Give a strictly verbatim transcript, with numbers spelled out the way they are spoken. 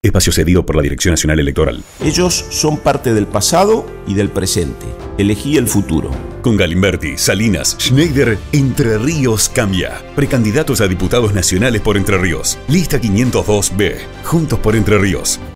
Espacio cedido por la Dirección Nacional Electoral. Ellos son parte del pasado y del presente. Elegí el futuro. Con Galimberti, Salinas, Schneider, Entre Ríos cambia. Precandidatos a diputados nacionales por Entre Ríos. Lista quinientos dos B. Juntos por Entre Ríos.